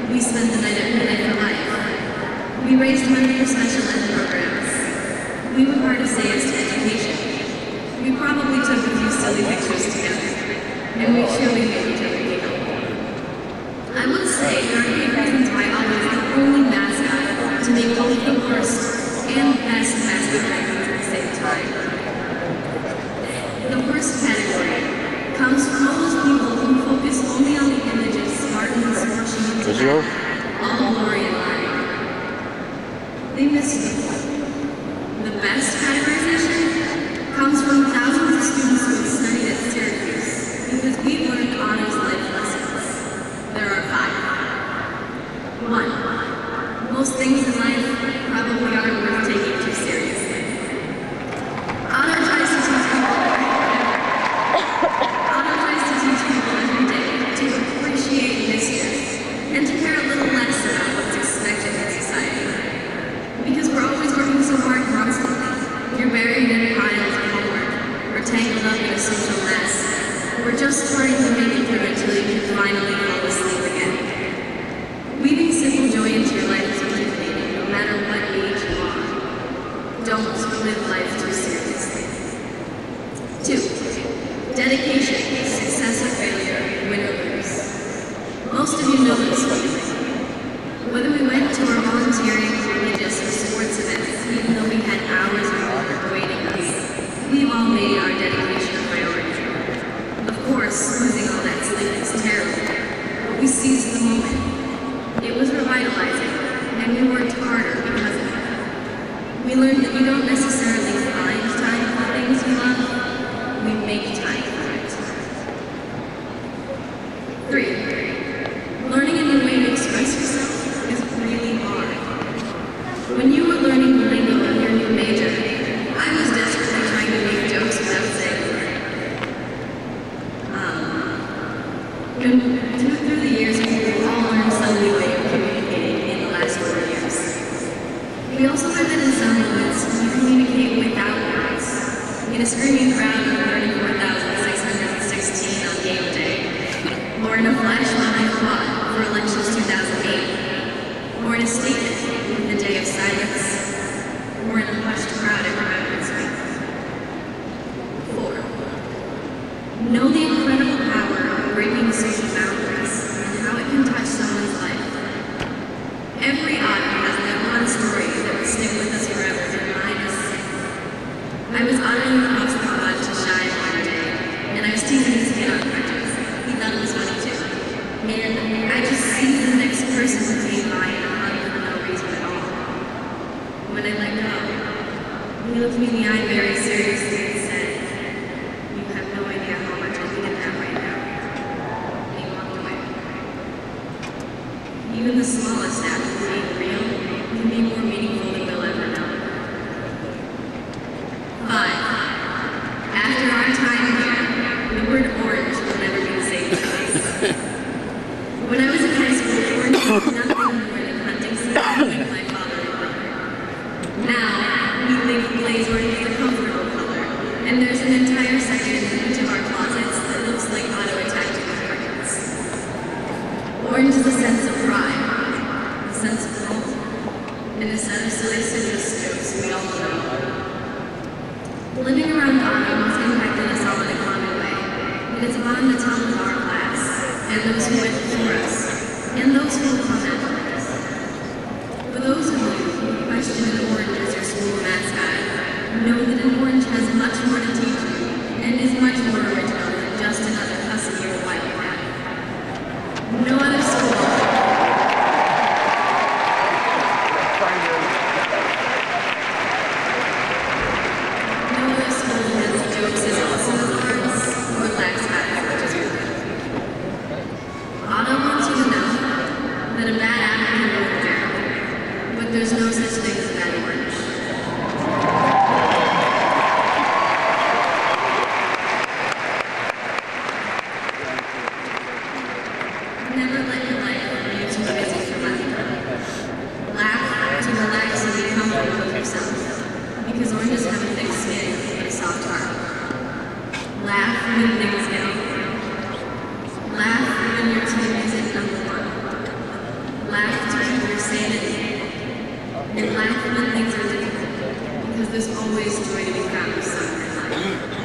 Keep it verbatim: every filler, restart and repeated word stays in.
We spent the night at Midnight for Life. We raised money for special ed programs. We were hard to say as to education. We probably took a few silly pictures together, and we surely made each other giggle. I would say there are eight reasons why I was the only mascot to make both the worst and best mascot rankings at the same time. The worst category comes from all those people who focus only on the images Spartans marching into battle, all glory and light. They miss the point. The best categorization comes from thousands of students who have studied at Syracuse, because we've learned honors life lessons. There are five. One, most things in life probably aren't worth taking too seriously. Honor tries to teach people Honor tries to teach people every day to appreciate mystery and to care a little less about what's expected in society. Because we're always working so hard constantly. You're buried in piles of homework, or tangled up in a social mess. We're just trying to make it through until you can finally fall asleep again. Weaving simple joy into your life is rejuvenating, no matter what age you are. Don't live life too seriously. Two, dedication, success or failure, win or lose. Most of you know this feeling. Whether we went to our volunteering, religious, or sports events, even though we had hours of homework waiting us, we've all made our dedication a priority. Of course, losing all that sleep is terrible, but we seized the moment. It was revitalizing, and we worked harder because of it. We learned that you don't necessarily find time for the things you love, we make time for it. Three, learning a new way to express yourself is really hard. When you were learning the lingo of your new major, I was desperately trying to make jokes without saying a word. Um, and through, through the years, we've all learned some new way of communicating in the last four years. We also learned that in some moments, you communicate without words. In a screaming crowd of thirty-four thousand six hundred sixteen on game day, or in a flash behind quad for elections two thousand eight, or in a statement in the day of silence, or in a hushed crowd at Remembrance Week. Four, know the incredible power of breaking social boundaries and how it can touch someone's life. Every autumn has that one story that will stick with us forever, and mine is sick. I was auditing across the quad to Shy one day, and I was teasing his kid on crutches. He thought it was funny too. And I just see the next person who came by and hugged for no reason at all. When I let go, he looked me in the eye very seriously and said, "You have no idea how much I needed that right now." And he walked away. Even the smallest act of being real can be more meaningful than we'll ever know. Five, after our time here, the word orange will never be the same to us. When I was in high school, orange was nothing more than hunting season with my father and brother. Now, we think blaze orange is a comfortable color, and there's an entire section in each of our closets that looks like auto-attached carpets. Orange is a sense of pride, a sense of home, and a set of silly citrus jokes we all know. Living around autumn has impacted us all in a common way, and it's a bond that's held with our class, and those who went before us, and those who will come after us. For those of you who question an orange as your school mascot, know that an orange has much more to teach you, and is much more original than just another husky or wildcat. No other school jokes as awesome as ours, or lacks as much as we do. Autumn wants you to know that a bad apple can ruin a barrel, but there's no such thing as a bad orange. Never let your life be too busy for money. Laugh to relax and be comfortable with yourself, because oranges have a thick skin and a soft heart. Laugh when things get awkward. Laugh when your team isn't number one. sanity. And laugh when things are difficult, because there's always joy to be found somewhere in life.